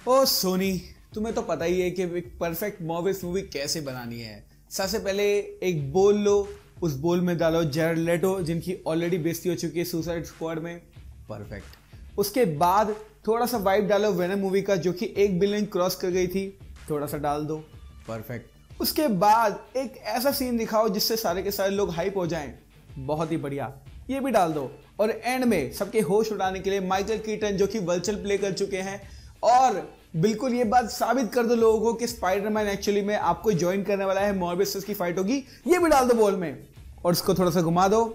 ओ सोनी, तुम्हें तो पता ही है कि एक परफेक्ट मॉर्बियस मूवी कैसे बनानी है। सबसे पहले एक बोल लो, उस बोल में डालो जैरेड लेटो जिनकी ऑलरेडी बेइज्जती हो चुकी है सुसाइड स्क्वाड में, परफेक्ट। उसके बाद थोड़ा सा वाइब डालो वेनम मूवी का जो कि 1 बिलियन क्रॉस कर गई थी, थोड़ा सा डाल दो, परफेक्ट। उसके बाद एक ऐसा सीन दिखाओ जिससे सारे के सारे लोग हाइप हो जाएं, बहुत ही बढ़िया, ये भी डाल दो। और एंड में सबके होश उड़ाने के लिए माइकल कीटन जो कि वल्चर प्ले कर चुके हैं, और बिल्कुल ये बात साबित कर दो लोगों को कि स्पाइडरमैन एक्चुअली में आपको ज्वाइन करने वाला है, मॉर्बियस की फाइट होगी, ये भी डाल दो बॉल में और उसको थोड़ा सा घुमा दो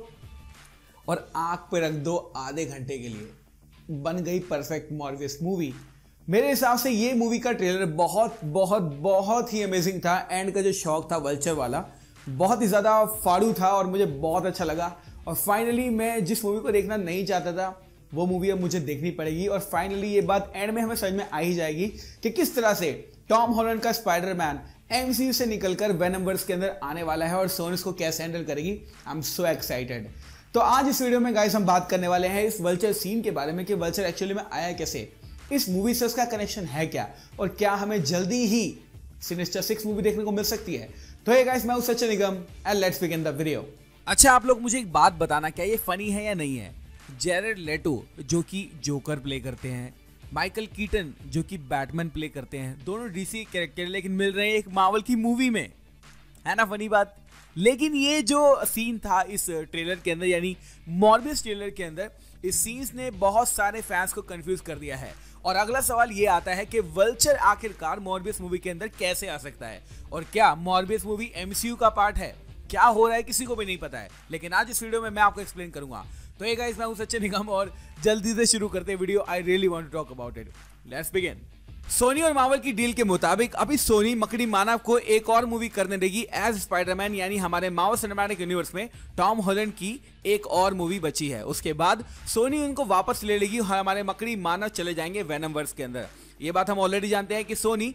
और आंख पे रख दो आधे घंटे के लिए, बन गई परफेक्ट मॉर्बियस मूवी। मेरे हिसाब से ये मूवी का ट्रेलर बहुत बहुत बहुत ही अमेजिंग था। एंड का जो शौक था वल्चर वाला बहुत ही ज्यादा फाड़ू था और मुझे बहुत अच्छा लगा। और फाइनली मैं जिस मूवी को देखना नहीं चाहता था वो मूवी अब मुझे देखनी पड़ेगी। और फाइनली ये बात एंड में हमें समझ में आ ही जाएगी कि किस तरह से टॉम हॉलैंड का स्पाइडरमैन एमसीयू से निकलकर वेनमवर्स के अंदर आने वाला है और सोनी इसको कैसे हैंडल करेगी। I am so excited. तो आज इस वीडियो में गाइस हम बात करने वाले हैं इस वल्चर सीन के बारे में कि वल्चर एक्चुअली में आया कैसे, इस मूवी से उसका कनेक्शन है क्या, और क्या हमें जल्दी ही सिनिस्टर 6 मूवी देखने को मिल सकती है। तो हे गाइस, मैं हूं Sachin Nigam and let's begin the video. अच्छा, आप लोग मुझे एक बात बताना, क्या ये फनी है या नहीं है? जैरेड लेटो जो कि जोकर प्ले करते हैं, माइकल कीटन जो कि बैटमैन प्ले करते हैं, दोनों डीसी कैरेक्टर लेकिन मिल रहे हैं एक मार्वल की मूवी में, है ना फनी बात। लेकिन ये जो सीन था इस ट्रेलर के अंदर, यानी मॉर्बियस ट्रेलर के अंदर, इस सीन्स ने बहुत सारे फैंस को कंफ्यूज कर दिया है। और अगला सवाल ये आता है कि वल्चर आखिरकार मॉर्बियस मूवी के अंदर कैसे आ सकता है, और क्या मॉर्बियस मूवी एमसीयू का पार्ट है? क्या हो रहा है किसी को भी नहीं पता है, लेकिन आज इस वीडियो में मैं आपको एक्सप्लेन करूंगा। तो ये गाइस, मैं हूं सचिन निगम और जल्दी से शुरू करते हैं video. I really want to talk about it, let's begin. Sony और मार्वल की डील के मुताबिक अभी सोनी मकड़ी मानव को एक और मूवी करने देगी एज स्पाइडरमैन, यानी हमारे मार्वल सिनेमैटिक यूनिवर्स में टॉम हॉलैंड की एक और मूवी बची है। उसके बाद सोनी उनको वापस ले लेगी और हमारे मकड़ी मानव चले जाएंगे वेनमवर्स के अंदर। ये बात हम ऑलरेडी जानते हैं कि सोनी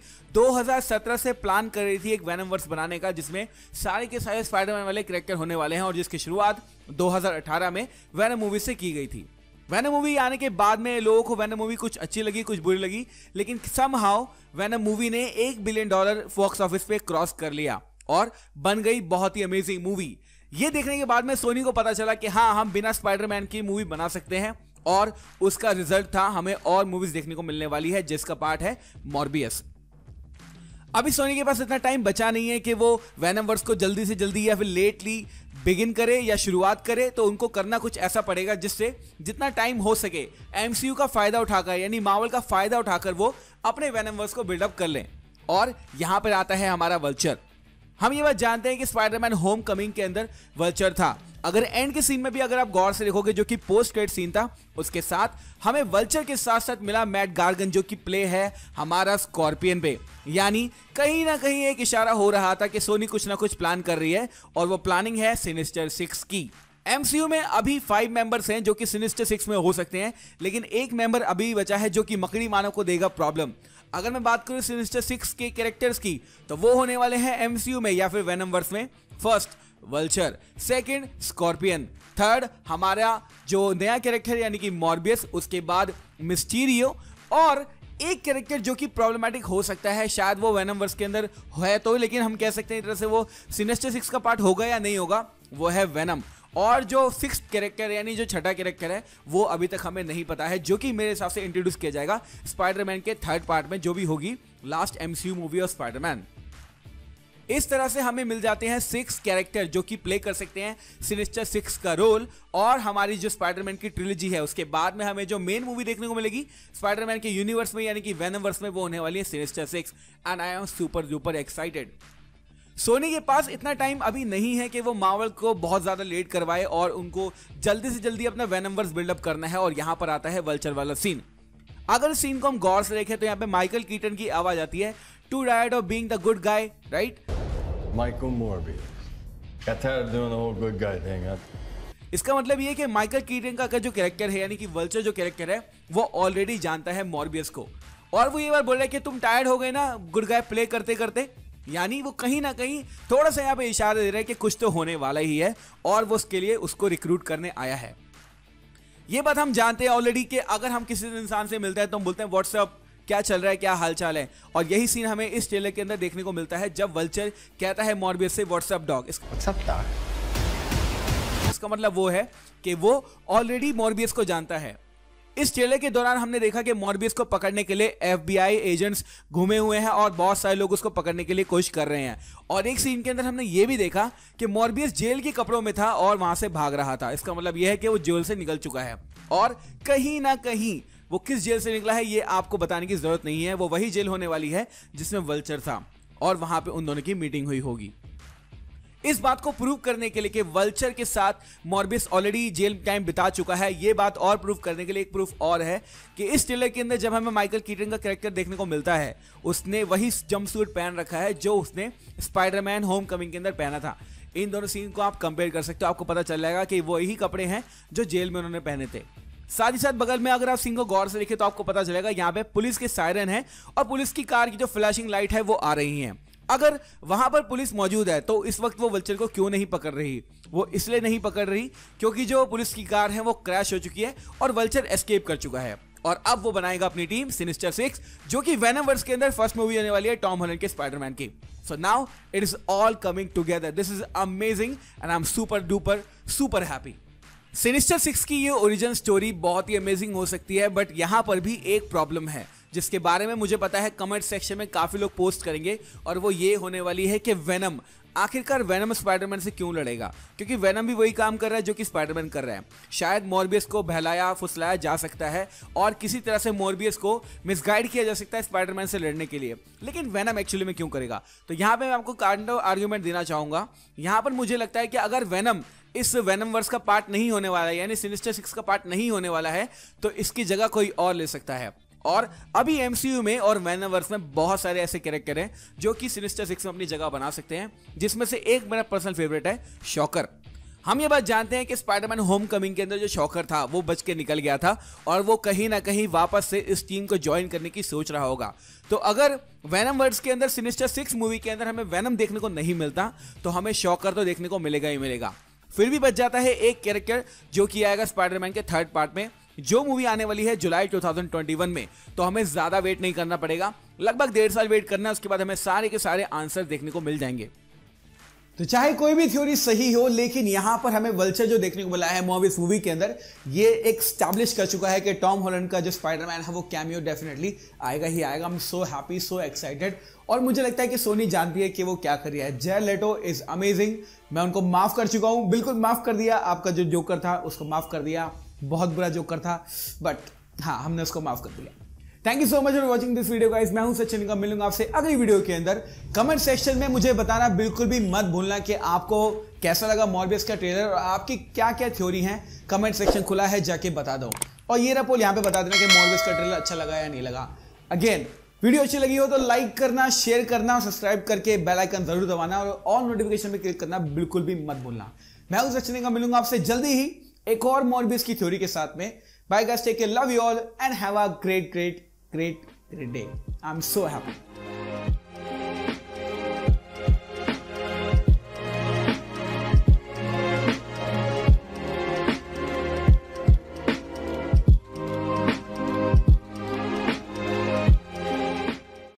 2017 से प्लान कर रही थी एक वेनमवर्स बनाने का, जिसमें सारे के सारे स्पाइडरमैन वाले कैरेक्टर होने वाले हैं और जिसकी शुरुआत 2018 में वेनम मूवी से की गई थी। वेनम मूवी आने के बाद में लोगों को वेनम मूवी कुछ अच्छी लगी कुछ बुरी लगी, लेकिन समहाउ वेनम मूवी ने $1 बिलियन बॉक्स ऑफिस पे क्रॉस कर लिया और बन गई बहुत ही अमेजिंग मूवी। ये देखने के बाद में सोनी को पता चला कि हाँ, हम बिना स्पाइडरमैन की मूवी बना सकते हैं, और उसका रिजल्ट था हमें और मूवीज देखने को मिलने वाली है, जिसका पार्ट है मॉर्बियस। अभी सोनी के पास इतना टाइम बचा नहीं है कि वो वेनमवर्स को जल्दी से जल्दी या फिर लेटली बिगिन करे या शुरुआत करे, तो उनको करना कुछ ऐसा पड़ेगा जिससे जितना टाइम हो सके एमसीयू का फायदा उठाकर, यानी मार्वल का फायदा उठाकर वो अपने वेनमवर्स को बिल्डअप कर लें। और यहां पर आता है हमारा वल्चर। हम ये बात जानते हैं कि स्पाइडरमैन होम कमिंग के अंदर वल्चर था। अगर एंड के सीन में भी अगर आप गौर से देखोगे जो कि पोस्ट क्रेडिट सीन था, उसके साथ हमें वल्चर के साथ साथ मिला मैट गार्गन जो कि प्ले है हमारा स्कॉर्पियन पे। यानी कहीं ना कहीं एक इशारा हो रहा था कि सोनी कुछ ना कुछ प्लान कर रही है, और वो प्लानिंग है सिनिस्टर 6 की। एमसीयू में अभी 5 मेंबर्स हैं जो कि सिनिस्टर 6 में हो सकते हैं, लेकिन एक मेंबर अभी बचा है जो कि मकड़ी मानव को देगा प्रॉब्लम। अगर मैं बात करूं सिनिस्टर 6 के कैरेक्टर्स की, तो वो होने वाले हैं एमसीयू में या फिर वेनमवर्स में। First Vulture, second Scorpion, third हमारा जो नया कैरेक्टर यानी कि मॉर्बियस, उसके बाद मिस्टीरियो, और एक कैरेक्टर जो कि प्रॉब्लमेटिक हो सकता है, शायद वो वेनमवर्स के अंदर है तो, लेकिन हम कह सकते हैं एक तरह से वो सिनिस्टर 6 का पार्ट होगा या नहीं होगा, वो है वेनम। और जो फिक्स्ड कैरेक्टर यानी जो छठा कैरेक्टर है वो अभी तक हमें नहीं पता है, जो कि मेरे हिसाब से इंट्रोड्यूस किया जाएगा स्पाइडरमैन के थर्ड पार्ट में, जो भी होगी last MCU movie of Spiderman. इस तरह से हमें मिल जाते हैं 6 कैरेक्टर जो कि प्ले कर सकते हैं सिनिस्टर 6 का रोल। और हमारी जो स्पाइडरमैन की ट्रिलॉजी है उसके बाद में हमें जो मेन मूवी देखने को मिलेगी स्पाइडरमैन के यूनिवर्स में यानी कि वेनमवर्स में, वो होने वाली है Sinister 6, and I am super duper excited. Sony के पास इतना टाइम अभी नहीं है कि वो मार्वल को बहुत ज्यादा लेट करवाए और उनको जल्दी से जल्दी अपना वेनमवर्स बिल्डअप करना है। और यहां पर आता है वल्चर वाला सीन। अगर इस सीन को हम गौर से देखें तो यहाँ पे माइकल कीटन की आवाज आती है, too tired of being the good guy, right? Michael Morbius. Got tired of doing the whole good guy thing, huh? इसका मतलब ये कि माइकल कीटन का जो कैरेक्टर है यानी कि वल्चर जो कैरेक्टर है वो ऑलरेडी जानता है मॉर्बियस को, और वो ये बार बोल रहा है कि तुम टायर्ड हो गए ना गुड गाय प्ले करते करते। यानी वो कहीं ना कहीं थोड़ा सा यहाँ पे इशारा दे रहा है कि कुछ तो होने वाला ही है, और वो उसके लिए उसको रिक्रूट करने आया है। ये बात हम जानते हैं ऑलरेडी कि अगर हम किसी इंसान से मिलते हैं तो हम बोलते हैं व्हाट्सअप, क्या चल रहा है, क्या हालचाल है। और यही सीन हमें इस ट्रेलर के अंदर देखने को मिलता है जब वल्चर कहता है मॉर्बियस से व्हाट्सअप डॉग। इसका मतलब वो है कि वो ऑलरेडी मॉर्बियस को जानता है। इस ट्रेलर के दौरान हमने देखा कि मॉर्बियस को पकड़ने के लिए FBI एजेंट्स घूमे हुए हैं और बहुत सारे लोग उसको पकड़ने के लिए कोशिश कर रहे हैं। और एक सीन के अंदर हमने ये भी देखा कि मॉर्बियस जेल के कपड़ों में था और वहां से भाग रहा था। इसका मतलब यह है कि वो जेल से निकल चुका है और कहीं ना कहीं वो किस जेल से निकला है ये आपको बताने की जरूरत नहीं है। वो वही जेल होने वाली है जिसमें वल्चर था और वहां पे उन दोनों की मीटिंग हुई होगी। इस बात को प्रूव करने के लिए कि वल्चर के साथ मॉर्बियस ऑलरेडी जेल टाइम बिता चुका है, ये बात और प्रूव करने के लिए एक प्रूफ और है कि इस ट्रेलर के अंदर जब हमें माइकल कीटन का कैरेक्टर देखने को मिलता है, उसने वही जंपसूट पहन रखा है जो उसने स्पाइडरमैन होमकमिंग के अंदर पहना था। इन दोनों सीन को आप कंपेयर कर सकते हो, आपको पता चल जाएगा कि वही कपड़े हैं जो जेल में उन्होंने पहने थे। साथ ही साथ बगल में अगर आप सीन को गौर से देखें तो आपको पता चलेगा यहाँ पे पुलिस के सायरन है और पुलिस की कार की जो फ्लैशिंग लाइट है वो आ रही है। अगर वहां पर पुलिस मौजूद है तो इस वक्त वो वल्चर को क्यों नहीं पकड़ रही? वो इसलिए नहीं पकड़ रही क्योंकि जो पुलिस की कार है वो क्रैश हो चुकी है और वल्चर एस्केप कर चुका है और अब वो बनाएगा अपनी टीम सिनिस्टर 6, जो कि वेनम वर्स के अंदर फर्स्ट मूवी होने वाली है टॉम हॉलैंड के स्पाइडरमैन की। So now it is all coming together. This is amazing and I am super duper super happy. Sinister 6 की ये ओरिजिन स्टोरी बहुत ही अमेजिंग हो सकती है, बट यहां पर भी एक प्रॉब्लम है जिसके बारे में मुझे पता है कमेंट सेक्शन में काफी लोग पोस्ट करेंगे और वो ये होने वाली है कि वेनम आखिरकार वेनम स्पाइडरमैन से क्यों लड़ेगा, क्योंकि वेनम भी वही काम कर रहा है जो कि स्पाइडरमैन कर रहा है। शायद मॉर्बियस को बहलाया फुसलाया जा सकता है और किसी तरह से मॉर्बियस को मिसगाइड किया जा सकता है स्पाइडरमैन से लड़ने के लिए, लेकिन वेनम एक्चुअली में क्यों करेगा? तो यहाँ पे मैं आपको काउंटर आर्ग्यूमेंट देना चाहूंगा। यहाँ पर मुझे लगता है कि अगर वेनम इस वेनम वर्स का पार्ट नहीं होने वाला है, यानी सिनिस्टर 6 का पार्ट नहीं होने वाला है, तो इसकी जगह कोई और ले सकता है। और अभी MCU में और वेनम वर्स में बहुत सारे ऐसे कैरेक्टर हैं जो कि सिनिस्टर 6 में अपनी जगह बना सकते हैं, जिसमें से एक मेरा पर्सनल फेवरेट है शॉकर। हम ये बात जानते हैं कि स्पाइडरमैन होमकमिंग के अंदर जो शॉकर था वो बच के निकल गया था और वो कहीं ना कहीं वापस से इस टीम को ज्वाइन करने की सोच रहा होगा। तो अगर वेनम वर्स के अंदर सिनिस्टर 6 मूवी के अंदर हमें वेनम देखने को नहीं मिलता तो हमें शॉकर तो देखने को मिलेगा ही मिलेगा। फिर भी बच जाता है एक कैरेक्टर जो कि आएगा स्पाइडरमैन के थर्ड पार्ट में, जो मूवी आने वाली है जुलाई 2021 में। तो हमें ज्यादा वेट नहीं करना पड़ेगा, लगभग 1.5 साल वेट करना है, उसके बाद हमें सारे के सारे आंसर देखने को मिल जाएंगे। तो चाहे कोई भी थ्योरी सही हो, लेकिन यहां पर हमें वल्चर जो देखने को मिला है मॉर्बियस मूवी के अंदर, ये एक स्टैब्लिश कर चुका है कि टॉम हॉलैंड का जो स्पाइडरमैन है वो कैमियो डेफिनेटली आएगा ही आएगा। I am so happy, so excited. और मुझे लगता है कि सोनी जानती है कि वो क्या कर रही है। Jared Leto is amazing. मैं उनको माफ कर चुका हूं, बिल्कुल माफ कर दिया। आपका जो जोकर था उसको माफ कर दिया, बहुत बुरा जोकर था, बट हाँ हमने उसको माफ कर दिया। Thank you so much for watching this video guys. मैं हूं सचिन का, मिलूंगा आपसे अगली वीडियो के अंदर। कमेंट सेक्शन में मुझे बताना बिल्कुल भी मत भूलना कि आपको कैसा लगा मॉर्बियस का ट्रेलर और आपकी क्या क्या थ्योरी हैं। कमेंट सेक्शन खुला है, जाके बता दो। और ये रहा पोल, यहाँ पे बता देना कि मॉर्बियस का ट्रेलर अच्छा लगा या नहीं लगा। अगेन वीडियो अच्छी लगी हो तो लाइक करना, शेयर करना और सब्सक्राइब करके बेल आइकन जरूर दबाना और ऑल नोटिफिकेशन में क्लिक करना बिल्कुल भी मत भूलना। मैं हूं सचिन का, मिलूंगा आपसे जल्दी ही एक और मॉर्बियस की थ्योरी के साथ में। Bye guys, take care, love you all and have a great day. I am so happy.